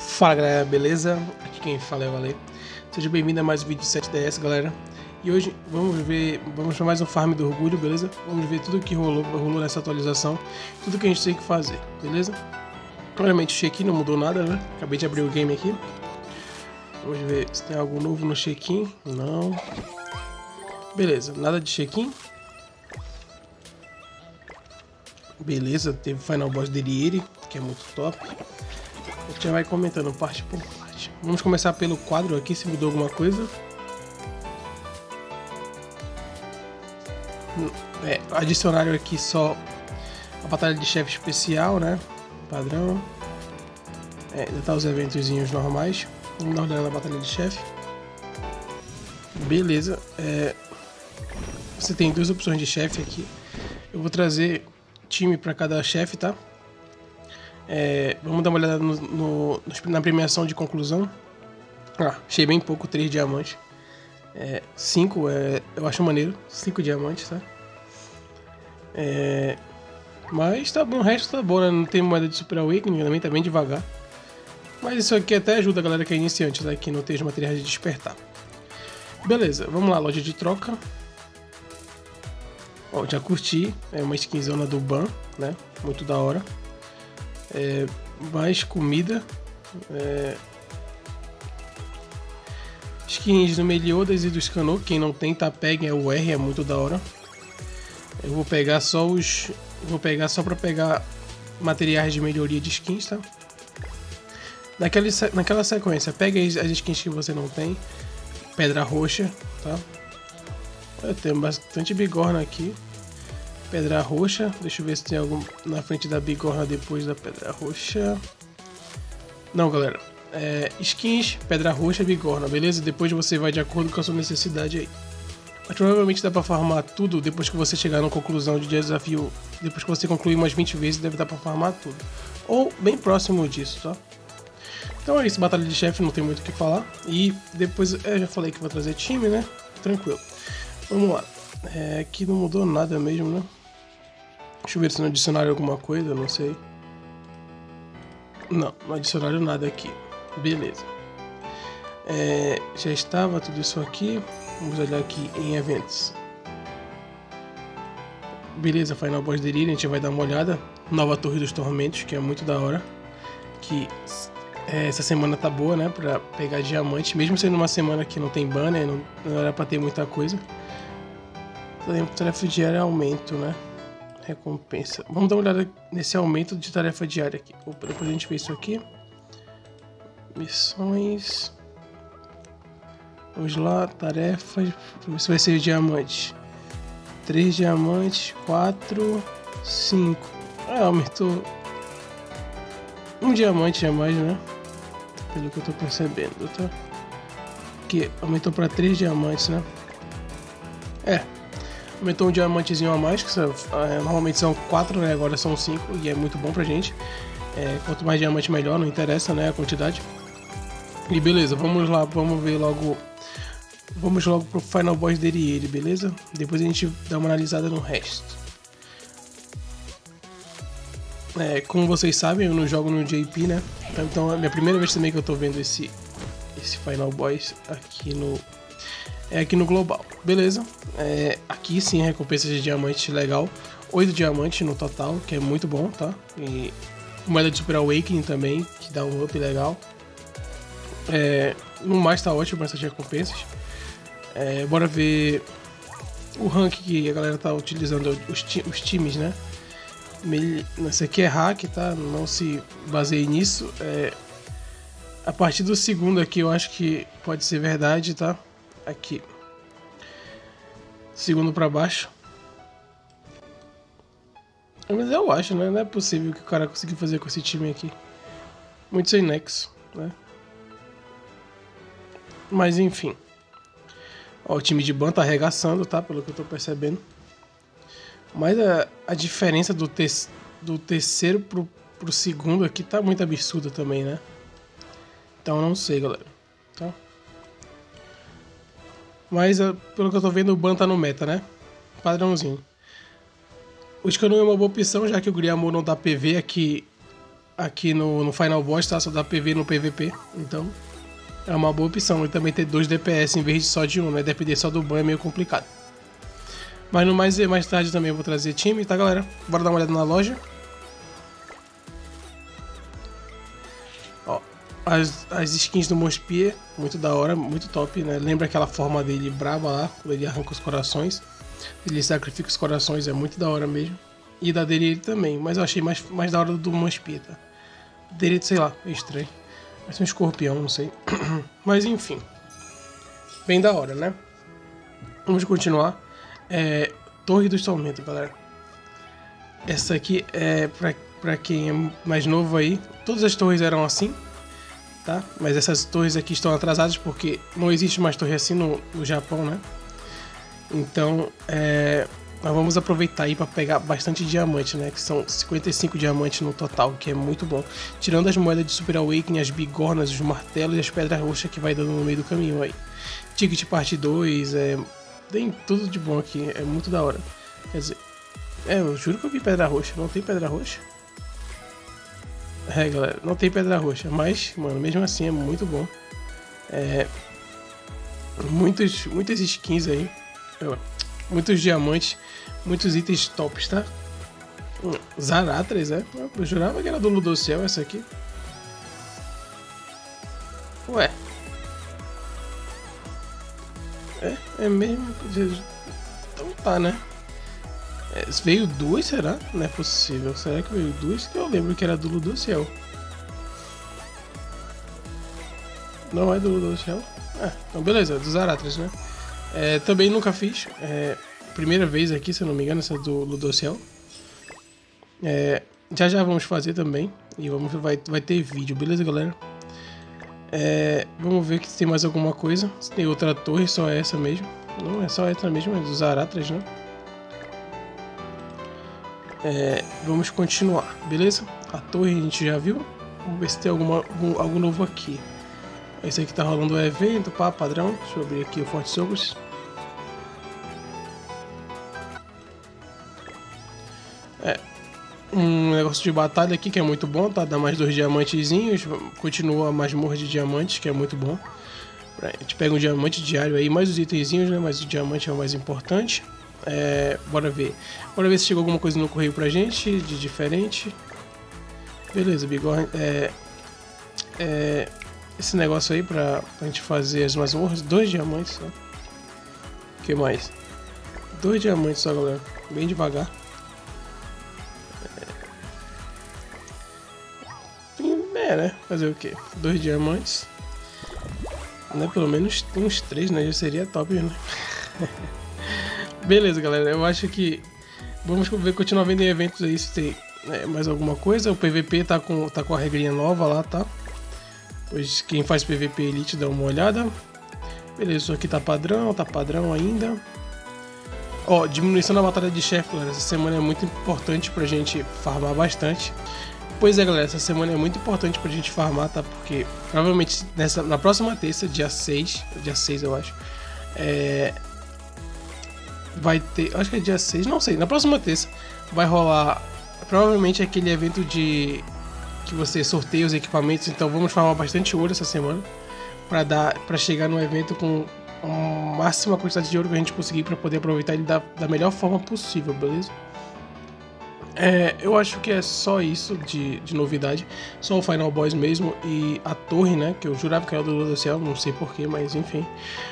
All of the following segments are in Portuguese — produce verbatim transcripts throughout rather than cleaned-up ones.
Fala galera, beleza? Aqui quem fala é o Ale. Seja bem-vindo a mais um vídeo de sete D S, galera. E hoje vamos ver, vamos para mais um farm do orgulho, beleza? Vamos ver tudo que rolou, rolou nessa atualização, tudo que a gente tem que fazer, beleza? Claramente o check-in não mudou nada, né? Acabei de abrir o game aqui. Vamos ver se tem algo novo no check-in. Não. Beleza, nada de check-in. Beleza, teve o Final Boss dele, que é muito top. A gente já vai comentando parte por parte. Vamos começar pelo quadro aqui, se mudou alguma coisa. É, adicionaram aqui só a batalha de chefe especial, né? Padrão. É, ainda tá os eventozinhos normais. Vamos dar uma olhada na batalha de chefe. Beleza. É, você tem duas opções de chefe aqui. Eu vou trazer time para cada chefe, tá? É, vamos dar uma olhada no, no, na premiação de conclusão. Ah, achei bem pouco, três diamantes. cinco, é, eu acho maneiro, cinco diamantes, tá? É, mas tá bom, o resto tá bom, né? Não tem moeda de Super Awakening, também tá bem devagar. Mas isso aqui até ajuda a galera que é iniciante, né? Que não tem os materiais de despertar. Beleza, vamos lá, loja de troca. Ó, já curti, é uma skinzona do Ban, né? Muito da hora. É, mais comida, é, skins do Meliodas e do Scanor, quem não tem, tá, peguem, é o R, é muito da hora. Eu vou pegar só os, vou pegar só para pegar materiais de melhoria de skins, tá? Naquela, naquela sequência, pega as, as skins que você não tem, pedra roxa, tá? Eu tenho bastante bigorna aqui. Pedra roxa, deixa eu ver se tem algum na frente da bigorna depois da pedra roxa. Não, galera, é, skins, pedra roxa, bigorna, beleza? Depois você vai de acordo com a sua necessidade aí. Mas provavelmente dá pra farmar tudo depois que você chegar na conclusão de desafio. Depois que você concluir umas vinte vezes, deve dar pra farmar tudo. Ou bem próximo disso, tá? Então é isso, batalha de chefe, não tem muito o que falar. E depois, eu já falei que vou trazer time, né? Tranquilo. Vamos lá. É, aqui não mudou nada mesmo, né? Deixa eu ver se não adicionaram alguma coisa, não sei. Não, não adicionaram nada aqui. Beleza. É, já estava tudo isso aqui. Vamos olhar aqui em eventos. Beleza, Final Boss Delirium, a gente vai dar uma olhada. Nova Torre dos Tormentos, que é muito da hora. Que é, essa semana tá boa, né? Pra pegar diamante. Mesmo sendo uma semana que não tem banner, não, não era pra ter muita coisa. Tarefa diária aumento, né? Recompensa. Vamos dar uma olhada nesse aumento de tarefa diária aqui. Opa, depois a gente vê isso aqui. Missões. Vamos lá, tarefas. Isso vai ser diamante. três diamantes, quatro, cinco. Ah, aumentou um diamante a mais, né? Pelo que eu tô percebendo, tá? Que aumentou para três diamantes, né? É. Aumentou um diamantezinho a mais, que são, é, normalmente são quatro, né? Agora são cinco e é muito bom pra gente. É, quanto mais diamante melhor, não interessa, né? A quantidade. E beleza, vamos lá, vamos ver logo. Vamos logo pro Final Boss dele, ele, beleza? Depois a gente dá uma analisada no resto. É, como vocês sabem, eu não jogo no J P, né? Então é a minha primeira vez também que eu tô vendo esse, esse Final Boss aqui no. É aqui no global, beleza? É, aqui sim, recompensa de diamante legal. oito diamantes no total, que é muito bom, tá? E moeda de Super Awakening também, que dá um up legal. É, no mais tá ótimo essas recompensas. É, bora ver o rank que a galera tá utilizando, os, ti os times, né? Esse aqui é hack, tá? Não se baseie nisso. É, a partir do segundo aqui eu acho que pode ser verdade, tá? Aqui. Segundo pra baixo. Mas eu acho, né? Não é possível que o cara consiga fazer com esse time aqui. Muito sem nexo, né? Mas enfim. Ó, o time de ban tá arregaçando, tá? Pelo que eu tô percebendo. Mas a, a diferença do, te, do terceiro pro, pro segundo aqui tá muito absurda também, né? Então não sei, galera. Tá? Mas pelo que eu tô vendo, o ban tá no meta, né? Padrãozinho. O Scanor é uma boa opção, já que o Griamor não dá P V aqui aqui no, no Final Boss, tá? Só dá P V no P V P, então é uma boa opção. E também ter dois D P S em vez de só de um, né? Depender só do ban é meio complicado. Mas no mais, mais tarde também eu vou trazer time, tá, galera? Bora dar uma olhada na loja. Ó, as, as skins do Mospia, muito da hora, muito top, né? Lembra aquela forma dele brava lá, quando ele arranca os corações. Ele sacrifica os corações, é muito da hora mesmo. E da dele também, mas eu achei mais, mais da hora do Mospia, tá? Dele, sei lá, é estranho. Parece um escorpião, não sei. Mas enfim. Bem da hora, né? Vamos continuar. É, Torre dos Tormentos, galera. Essa aqui é pra, pra quem é mais novo aí. Todas as torres eram assim, tá? Mas essas torres aqui estão atrasadas porque não existe mais torre assim no, no Japão, né? Então, é, nós vamos aproveitar aí para pegar bastante diamante, né? Que são cinquenta e cinco diamantes no total, que é muito bom. Tirando as moedas de Super Awakening, as bigornas, os martelos e as pedras roxas que vai dando no meio do caminho aí. Ticket parte dois, é... tem tudo de bom aqui, é muito da hora. Quer dizer, é, eu juro que eu vi pedra roxa, não tem pedra roxa? É, galera, não tem pedra roxa, mas, mano, mesmo assim é muito bom. É... Muitos, muitas skins aí, muitos diamantes, muitos itens tops, tá? Zaratras, é? Eu jurava que era do Ludociel essa aqui. Ué. É, é mesmo. Então tá, né? É, veio duas, será? Não é possível. Será que veio duas? Que eu lembro que era do Ludociel. Não é do Ludociel? Ah, então beleza, dos Zaratras, né? É, também nunca fiz. É, primeira vez aqui, se eu não me engano, essa é do Ludociel. É, já já vamos fazer também. E vamos, vai, vai ter vídeo, beleza, galera? É, vamos ver se tem mais alguma coisa. Se tem outra torre, só essa mesmo. Não, é só essa mesmo, é dos Zaratras, né? É, vamos continuar, beleza? A torre a gente já viu. Vamos ver se tem alguma, algum, algo novo aqui. Esse aqui tá rolando o evento, pá, padrão. Deixa eu abrir aqui o Forte Sogros. É, um negócio de batalha aqui que é muito bom, tá? Dá mais dois diamantezinhos. Continua a masmorra de diamantes, que é muito bom. A gente pega um diamante diário aí, mais os itenzinhos, né? Mas o diamante é o mais importante. É, bora ver. Bora ver se chegou alguma coisa no correio pra gente, de diferente. Beleza, bigorna. É, é, esse negócio aí pra, pra gente fazer as masmorras. Dois diamantes só. O que mais? Dois diamantes só, galera. Bem devagar. É, né? Fazer o que? Dois diamantes. Né? Pelo menos uns três, né? Já seria top, né? Beleza, galera. Eu acho que vamos ver, continuar vendo em eventos aí se tem, né, mais alguma coisa. O P V P tá com, tá com a regrinha nova lá, tá? Pois quem faz P V P Elite dá uma olhada. Beleza, isso aqui tá padrão, tá padrão ainda. Ó, diminuição da batalha de chefe, galera. Essa semana é muito importante pra gente farmar bastante. Pois é, galera, essa semana é muito importante pra gente farmar, tá? Porque provavelmente nessa, na próxima terça, dia seis, dia seis eu acho, é, vai ter, acho que é dia seis, não sei, na próxima terça vai rolar provavelmente aquele evento de que você sorteia os equipamentos, então vamos farmar bastante ouro essa semana pra, dar, pra chegar no evento com a máxima quantidade de ouro que a gente conseguir pra poder aproveitar ele da, da melhor forma possível, beleza? É, eu acho que é só isso de, de novidade, só o Final Boss mesmo e a torre, né, que eu jurava que era do Ludociel, não sei porquê, mas enfim.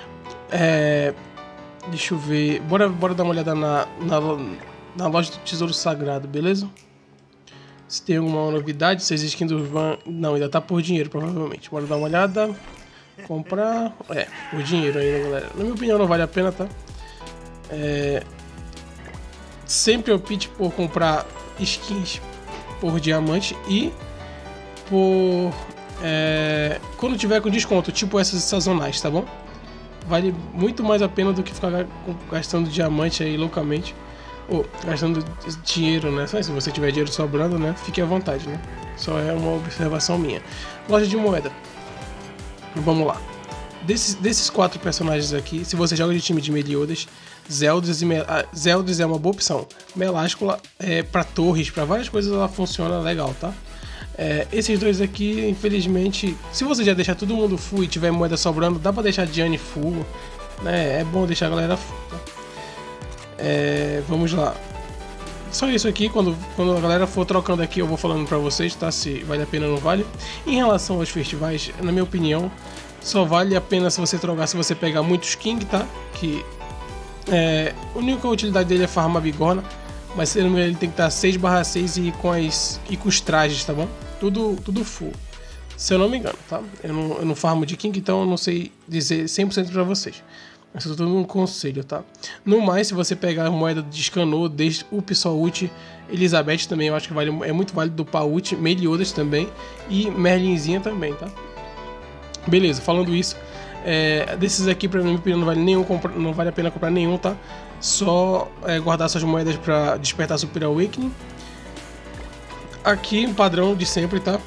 É, deixa eu ver, bora, bora dar uma olhada na, na, na loja do Tesouro Sagrado, beleza? Se tem alguma novidade, se as skins do Van... Não, ainda tá por dinheiro, provavelmente. Bora dar uma olhada, comprar... É, por dinheiro ainda, galera. Na minha opinião não vale a pena, tá? É... Sempre opte por comprar skins por diamante e por é, quando tiver com desconto, tipo essas sazonais, tá bom? Vale muito mais a pena do que ficar gastando diamante aí loucamente ou gastando dinheiro, né? Só se você tiver dinheiro sobrando, né? Fique à vontade, né? Só é uma observação minha. Loja de moeda. Vamos lá. Desses, desses quatro personagens aqui, se você joga de time de Meliodas, Zeldris, e Mel ah, Zeldris é uma boa opção. Meláscula é para torres, para várias coisas ela funciona legal, tá? É, esses dois aqui, infelizmente, se você já deixar todo mundo full e tiver moeda sobrando, dá pra deixar Diane full, né? É bom deixar a galera full, tá? É, vamos lá. Só isso aqui, quando, quando a galera for trocando aqui eu vou falando pra vocês, tá? Se vale a pena ou não vale. Em relação aos festivais, na minha opinião, só vale a pena se você trocar, se você pegar muitos King, tá? Que é, a única utilidade dele é farmar bigorna, mas se ele tem que estar seis barra seis e com, as, e com os trajes, tá bom? Tudo, tudo full, se eu não me engano, tá? Eu não, eu não farmo de King, então eu não sei dizer cem por cento pra vocês. Mas eu tô dando um conselho, tá? No mais, se você pegar a moeda de Scannou, desde o Pessoal Ult, Elizabeth também, eu acho que vale, é muito válido do Pault, Meliodas também e Merlinzinha também, tá? Beleza, falando isso, é, desses aqui, pra mim, não vale, nenhum, não vale a pena comprar nenhum, tá? Só é, guardar suas moedas pra despertar Super Awakening. Aqui, um padrão de sempre, tá?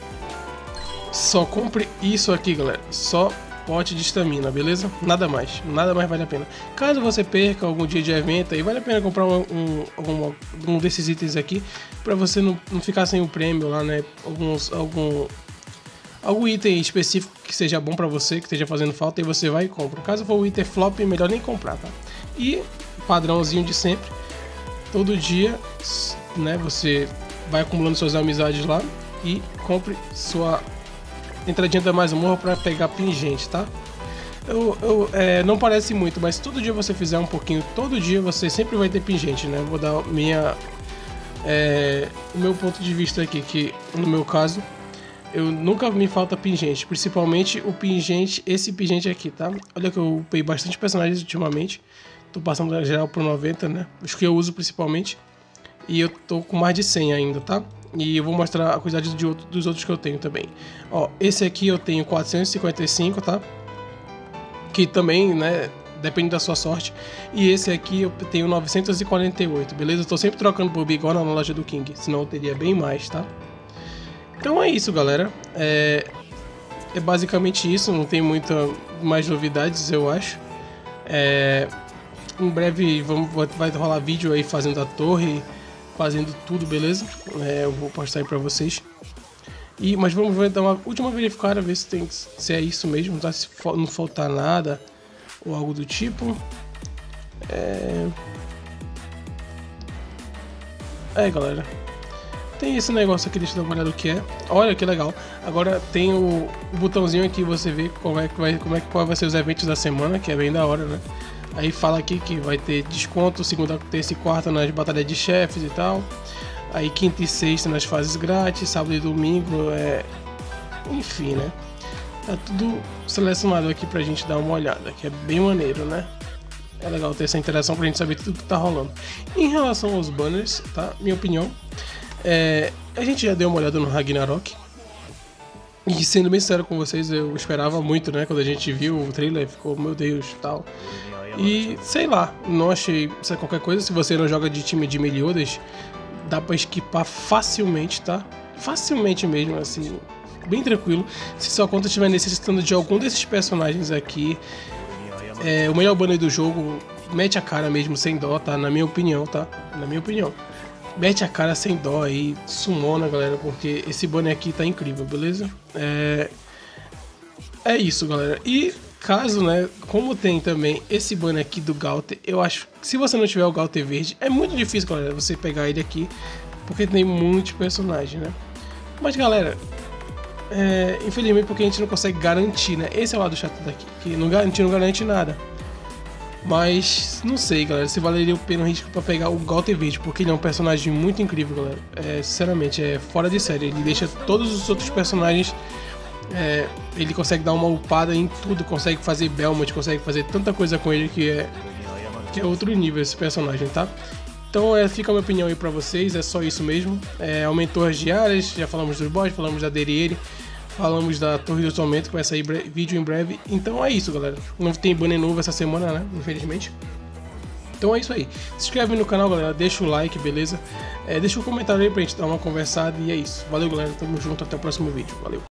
Só compre isso aqui, galera. Só pote de estamina, beleza? Nada mais, nada mais vale a pena. Caso você perca algum dia de evento, aí vale a pena comprar um, um, um, um desses itens aqui, pra você não, não ficar sem o prêmio lá, né? Alguns, algum, algum item específico que seja bom pra você, que esteja fazendo falta, e você vai e compra. Caso for o item flop, melhor nem comprar, tá? E padrãozinho de sempre, todo dia, né? Você vai acumulando suas amizades lá e compre sua entradinha da masmorra para pegar pingente, tá? Eu, eu, é, não parece muito, mas todo dia você fizer um pouquinho, todo dia você sempre vai ter pingente, né? Vou dar minha, é, o meu ponto de vista aqui, que no meu caso, eu nunca me falta pingente, principalmente o pingente, esse pingente aqui, tá? Olha que eu upei bastante personagens ultimamente, tô passando da geral por noventa, né? Os que eu uso principalmente, e eu tô com mais de cem ainda, tá? E eu vou mostrar a quantidade de outro, dos outros que eu tenho também. Ó, esse aqui eu tenho quatrocentos e cinquenta e cinco, tá? Que também, né, depende da sua sorte. E esse aqui eu tenho novecentos e quarenta e oito, beleza? Eu tô sempre trocando por bigorna na loja do King, senão eu teria bem mais, tá? Então é isso, galera. É, é basicamente isso, não tem muita mais novidades, eu acho. É, em breve vamos, vai rolar vídeo aí fazendo a torre, fazendo tudo, beleza? É, eu vou postar aí pra vocês. E, mas vamos ver, dar uma última verificada, ver se, tem, se é isso mesmo, tá? Se não faltar nada ou algo do tipo. É, é galera. Tem esse negócio aqui, deixa eu dar uma olhada no que é. Olha que legal. Agora tem o, o botãozinho aqui, você vê como é que vai, como é que vai ser os eventos da semana, que é bem da hora, né? Aí fala aqui que vai ter desconto segunda, terça e quarta nas batalhas de chefes e tal. Aí quinta e sexta nas fases grátis, sábado e domingo, é... enfim, né? Tá tudo selecionado aqui pra gente dar uma olhada, que é bem maneiro, né? É legal ter essa interação pra gente saber tudo que tá rolando. Em relação aos banners, tá? Minha opinião, é... a gente já deu uma olhada no Ragnarok. E sendo bem sincero com vocês, eu esperava muito, né? Quando a gente viu o trailer, ficou, meu Deus, tal... E sei lá, não achei se qualquer coisa. Se você não joga de time de Meliodas, dá pra esquipar facilmente, tá? Facilmente mesmo, assim, bem tranquilo. Se sua conta estiver necessitando de algum desses personagens aqui, é, o melhor banner do jogo, mete a cara mesmo, sem dó, tá? Na minha opinião, tá? Na minha opinião. Mete a cara sem dó aí, sumona, galera, porque esse banner aqui tá incrível, beleza? É, é isso, galera. E... caso, né, como tem também esse banner aqui do Gaute, eu acho que se você não tiver o Gaute verde, é muito difícil, galera, você pegar ele aqui, porque tem muitos personagens, né? Mas, galera, é, infelizmente porque a gente não consegue garantir, né? Esse é o lado chato daqui, que não garante, não garante nada. Mas, não sei, galera, se valeria o pena o risco pra pegar o Gaute verde, porque ele é um personagem muito incrível, galera. É, sinceramente, é fora de série, ele deixa todos os outros personagens... É, ele consegue dar uma upada em tudo, consegue fazer Belmont, consegue fazer tanta coisa com ele que é, que é outro nível esse personagem, tá? Então é, fica a minha opinião aí pra vocês, é só isso mesmo. É, aumentou as diárias, já falamos dos boss, falamos da Deriere, falamos da Torre do Tormento, que vai sair vídeo em breve. Então é isso, galera. Não tem banner novo essa semana, né? Infelizmente. Então é isso aí. Se inscreve no canal, galera. Deixa o like, beleza? É, deixa um comentário aí pra gente dar uma conversada. E é isso. Valeu, galera. Tamo junto. Até o próximo vídeo. Valeu.